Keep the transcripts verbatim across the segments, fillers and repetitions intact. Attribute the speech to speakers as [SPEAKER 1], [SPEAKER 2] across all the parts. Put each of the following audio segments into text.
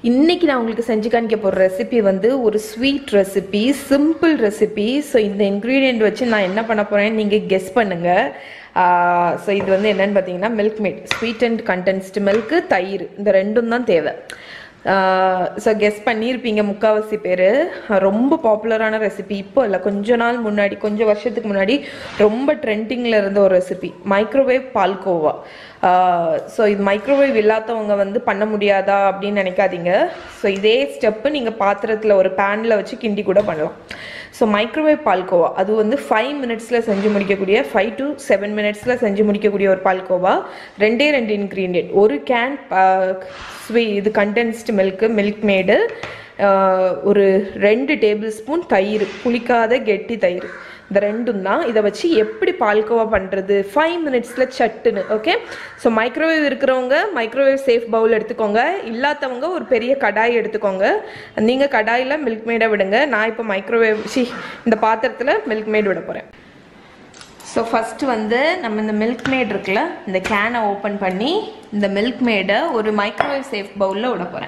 [SPEAKER 1] இன்னைக்கு நான் உங்களுக்கு செஞ்சு காணிக்க போகிற ரெசிபி வந்து ஒரு sweet recipe, simple recipe. So இந்த இன்க்ரீடியன்ட் வச்சு நான் என்ன பண்ண போகிறேன்னு நீங்கள் கெஸ் பண்ணுங்கள். ஸோ இது வந்து என்னென்னு பார்த்தீங்கன்னா Milkmaid, sweet and condensed milk, தயிர், இந்த ரெண்டும் தான் தேவை. ஸோ கெஸ் பண்ணியிருப்பீங்க முக்கால்வாசி பேர். ரொம்ப பாப்புலரான ரெசிபி, இப்போ இல்லை கொஞ்ச நாள் முன்னாடி, கொஞ்சம் வருஷத்துக்கு முன்னாடி ரொம்ப ட்ரெண்டிங்கில் இருந்த ஒரு ரெசிபி, மைக்ரோவேவ் பால்கோவா. ஸோ இது மைக்ரோவேவ் இல்லாதவங்க வந்து பண்ண முடியாதா அப்படின்னு நினைக்காதீங்க. ஸோ இதே ஸ்டெப்பு நீங்கள் பாத்திரத்தில் ஒரு பேனில் வச்சு கிண்டி கூட பண்ணலாம். ஸோ மைக்ரோவேவ் பால்கோவா அது வந்து ஃபைவ் மினிட்ஸில் செஞ்சு முடிக்கக்கூடிய, ஃபைவ் டு செவன் மினிட்ஸில் செஞ்சு முடிக்கக்கூடிய ஒரு பால்கோவா. ரெண்டே ரெண்டு இன்க்ரீடியன்ட், ஒரு கேன் ஸ்வீ இது கண்டென்ஸ்டு மில்க்கு, மில்க் மேடு, ஒரு ரெண்டு டேபிள் ஸ்பூன் தயிர், புளிக்காத கெட்டி தயிர், இந்த ரெண்டும் தான். இதை வச்சு எப்படி பால்கோவா பண்ணுறது ஃபைவ் மினிட்ஸில் சட்டுன்னு. ஓகே, ஸோ மைக்ரோவேவ் இருக்கிறவங்க மைக்ரோவேவ் சேஃப் பவுல் எடுத்துக்கோங்க, இல்லாதவங்க ஒரு பெரிய கடாய் எடுத்துக்கோங்க. நீங்கள் கடாயில் மில்க் மேடை விடுங்க, நான் இப்போ மைக்ரோவேவ் சி இந்த பாத்திரத்தில் மில்க் மேட் விட போகிறேன். ஸோ ஃபஸ்ட்டு வந்து நம்ம இந்த மில்க் மேட் இருக்குல்ல, இந்த கேனை ஓப்பன் பண்ணி இந்த மில்க் மேடை ஒரு மைக்ரோவேவ் சேஃப் பவுலில் விட போகிறேன்.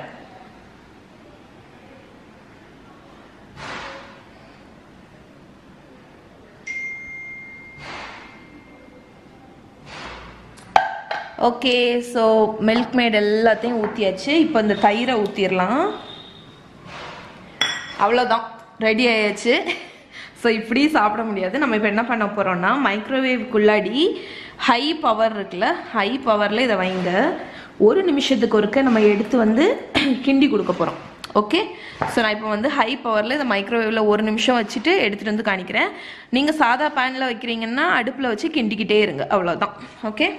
[SPEAKER 1] ஓகே, ஸோ மில்க் மேட் எல்லாத்தையும் ஊற்றியாச்சு. இப்போ இந்த தயிரை ஊற்றிடலாம். அவ்வளோதான், ரெடி ஆயாச்சு. ஸோ இப்படி சாப்பிட முடியாது. நம்ம இப்போ என்ன பண்ண போகிறோம்னா, மைக்ரோவேவ்க்குள்ளாடி ஹை பவர் இருக்குல்ல, ஹை பவரில் இதை வைங்க. ஒரு நிமிஷத்துக்கு ஒருக்க நம்ம எடுத்து வந்து கிண்டி கொடுக்க போகிறோம். ஓகே, ஸோ நான் இப்போ வந்து ஹை பவரில் இதை மைக்ரோவேவில் ஒரு நிமிஷம் வச்சுட்டு எடுத்துகிட்டு வந்து காணிக்கிறேன். நீங்கள் சாதா பேனில் வைக்கிறீங்கன்னா அடுப்பில் வச்சு கிண்டிக்கிட்டே இருங்க, அவ்வளோதான். ஓகே,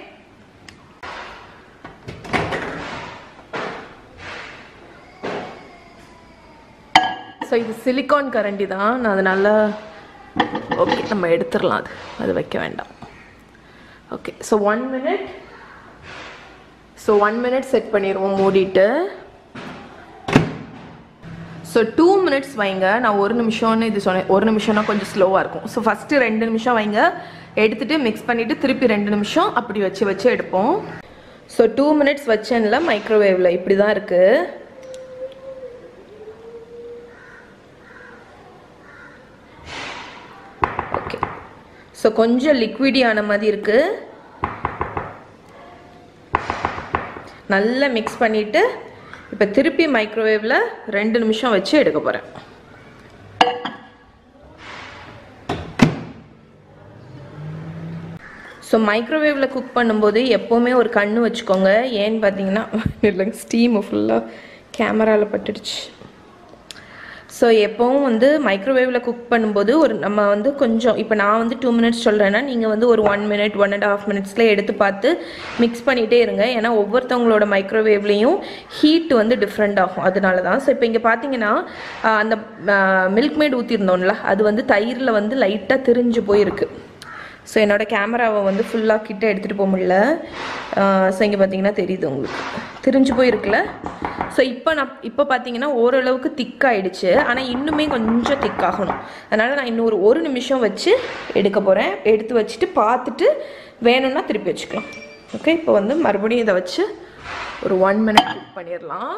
[SPEAKER 1] ஸோ இது சிலிக்கான் கரண்டி தான், நான் அதனால ஓகே நம்ம எடுத்துடலாம். அது அது வைக்க வேண்டாம். Okay, so one minute so one minute set பண்ணிடுவோம் மூடிட்டு. ஸோ டூ மினிட்ஸ் வைங்க. நான் ஒரு நிமிஷம்னு இது சொன்னேன், ஒரு நிமிஷம்னா கொஞ்சம் ஸ்லோவாக இருக்கும். ஸோ ஃபஸ்ட்டு ரெண்டு நிமிஷம் வைங்க, எடுத்துகிட்டு மிக்ஸ் பண்ணிவிட்டு திருப்பி ரெண்டு நிமிஷம் அப்படி வச்சு வச்சு எடுப்போம். ஸோ டூ மினிட்ஸ் வச்சேன்ல மைக்ரோவேவில், இப்படி தான் இருக்குது. ஸோ கொஞ்சம் லிக்விடியான மாதிரி இருக்குது. நல்லா மிக்ஸ் பண்ணிவிட்டு இப்போ திருப்பி மைக்ரோவேவில் ரெண்டு நிமிஷம் வச்சு எடுக்க போகிறேன். ஸோ மைக்ரோவேவில் குக் பண்ணும்போது எப்போவுமே ஒரு கண்ணு வச்சுக்கோங்க. ஏன்னு பார்த்தீங்கன்னா இல்லைங்க, ஸ்டீமு ஃபுல்லாக கேமராவில் பட்டுடுச்சு. ஸோ எப்போவும் வந்து மைக்ரோவேவில் குக் பண்ணும்போது ஒரு நம்ம வந்து கொஞ்சம், இப்போ நான் வந்து டூ மினிட்ஸ் சொல்கிறேன்னா நீங்கள் வந்து ஒரு one minute one and half மினிட்ஸில் எடுத்து பார்த்து மிக்ஸ் பண்ணிகிட்டே இருங்க. ஏன்னா ஒவ்வொருத்தவங்களோட மைக்ரோவேவ்லேயும் ஹீட் வந்து டிஃப்ரெண்ட் ஆகும், அதனால தான். ஸோ இப்போ இங்கே பார்த்தீங்கன்னா அந்த மில்க் மேட் ஊற்றிருந்தோம்ல, அது வந்து தயிரில் வந்து லைட்டாக திரிஞ்சு போயிருக்கு. ஸோ என்னோடய கேமராவை வந்து ஃபுல்லாக கிட்ட எடுத்துகிட்டு போக முடியல. ஸோ இங்கே பார்த்தீங்கன்னா தெரியுது உங்களுக்கு, திரிஞ்சு போயிருக்குல்ல. ஸோ இப்போ நான் இப்போ பார்த்தீங்கன்னா ஓரளவுக்கு திக்காயிடுச்சு, ஆனால் இன்னுமே கொஞ்சம் திக்காகணும். அதனால் நான் இன்னும் ஒரு ஒரு நிமிஷம் வச்சு எடுக்க போகிறேன். எடுத்து வச்சுட்டு பார்த்துட்டு வேணும்னா திருப்பி வச்சுக்கலாம். ஓகே, இப்போ வந்து மறுபடியும் இதை வச்சு ஒரு ஒன் மினிட் குக் பண்ணிடலாம்.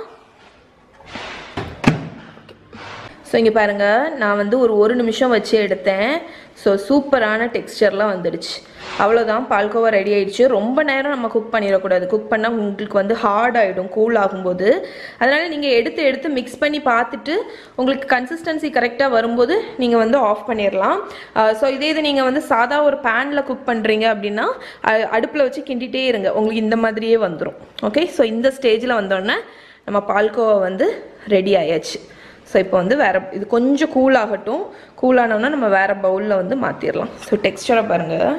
[SPEAKER 1] ஸோ இங்கே பாருங்கள், நான் வந்து ஒரு ஒரு நிமிஷம் வச்சு எடுத்தேன். ஸோ சூப்பரான டெக்ஸ்சர்லாம் வந்துடுச்சு. அவ்வளோதான், பால்கோவா ரெடி ஆகிடுச்சு. ரொம்ப நேரம் நம்ம குக் பண்ணிடக்கூடாது, குக் பண்ணால் உங்களுக்கு வந்து ஹார்ட் ஆகிடும் கூல் ஆகும்போது. அதனால் நீங்கள் எடுத்து எடுத்து மிக்ஸ் பண்ணி பார்த்துட்டு உங்களுக்கு கன்சிஸ்டன்சி கரெக்டாக வரும்போது நீங்கள் வந்து ஆஃப் பண்ணிடலாம். ஸோ இதே இது நீங்கள் வந்து சாதா ஒரு பேனில் குக் பண்ணுறீங்க அப்படின்னா அடுப்பில் வச்சு கிண்டிகிட்டே இருங்க, உங்களுக்கு இந்த மாதிரியே வந்துடும். ஓகே, ஸோ இந்த ஸ்டேஜில் வந்தோடனே நம்ம பால்கோவா வந்து ரெடி ஆயாச்சு. ஸோ இப்போ வந்து வேறு இது கொஞ்சம் கூல் ஆகட்டும். கூலானோன்னா நம்ம வேறு பவுலில் வந்து மாற்றிடலாம். ஸோ டெக்ஸ்சரை பாருங்கள்,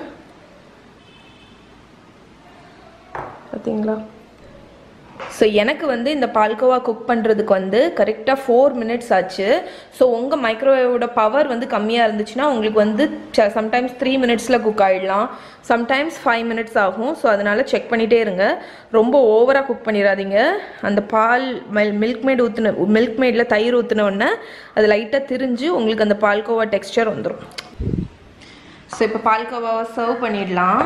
[SPEAKER 1] பார்த்தீங்களா? ஸோ எனக்கு வந்து இந்த பால்கோவா குக் பண்ணுறதுக்கு வந்து கரெக்டாக ஃபோர் மினிட்ஸ் ஆச்சு. ஸோ உங்கள் மைக்ரோவேவோட பவர் வந்து கம்மியாக இருந்துச்சுன்னா உங்களுக்கு வந்து சம்டைம்ஸ் த்ரீ மினிட்ஸில் குக் ஆகிடலாம், சம்டைம்ஸ் ஃபைவ் மினிட்ஸ் ஆகும். ஸோ அதனால் செக் பண்ணிகிட்டே இருங்க, ரொம்ப ஓவராக குக் பண்ணிடாதீங்க. அந்த பால் மெல் மில்க் மேட் ஊற்றின மில்க் மேடில் தயிர் ஊற்றினோடனே அது லைட்டாக திரிஞ்சு உங்களுக்கு அந்த பால்கோவா டெக்ஸ்சர் வந்துடும். ஸோ இப்போ பால்கோவாவை சர்வ் பண்ணிடலாம்.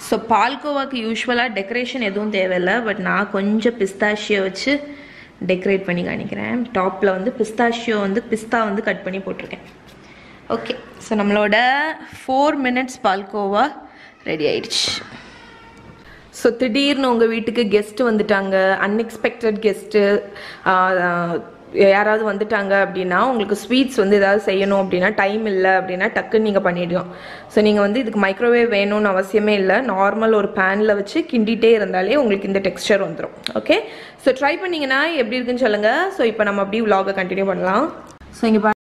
[SPEAKER 1] ஸோ பால்கோவாக்கு யூஸ்வலாக டெக்கரேஷன் எதுவும் தேவையில்லை, பட் நான் கொஞ்சம் பிஸ்தாஷியோ வச்சு டெக்கரேட் பண்ணி காணிக்கிறேன். டாப்பில் வந்து பிஸ்தாஷியோ வந்து பிஸ்தா வந்து கட் பண்ணி போட்டிருக்கேன். ஓகே, ஸோ நம்மளோட ஃபோர் மினிட்ஸ் பால்கோவா ரெடி ஆயிடுச்சு. ஸோ திடீர்னு உங்கள் வீட்டுக்கு கெஸ்ட்டு வந்துட்டாங்க, அன்எக்ஸ்பெக்டட் கெஸ்ட்டு யாராவது வந்துட்டாங்க அப்படின்னா, உங்களுக்கு ஸ்வீட்ஸ் வந்து ஏதாவது செய்யணும் அப்படின்னா டைம் இல்லை அப்படின்னா டக்குன்னு நீங்கள் பண்ணிடலாம். ஸோ நீங்கள் வந்து இதுக்கு மைக்ரோவேவ் வேணும்னு அவசியமே இல்லை, நார்மல் ஒரு பேனில் வச்சு கிண்டிகிட்டே இருந்தாலே உங்களுக்கு இந்த டெக்ஸ்சர் வந்துடும். ஓகே, ஸோ ட்ரை பண்ணிங்கன்னா எப்படி இருக்குன்னு சொல்லுங்கள். ஸோ இப்போ நம்ம அப்படியே vlog-ஐ கண்டினியூ பண்ணலாம். ஸோ இங்கே